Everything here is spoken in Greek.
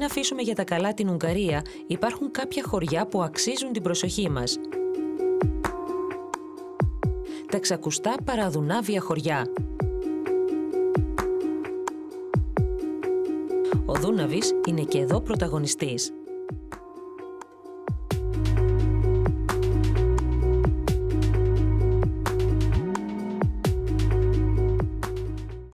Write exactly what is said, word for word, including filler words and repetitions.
μην αφήσουμε για τα καλά την Ουγγαρία, υπάρχουν κάποια χωριά που αξίζουν την προσοχή μας. Τα ξακουστά παραδουνάβια χωριά. Ο Δούναβης είναι και εδώ πρωταγωνιστής.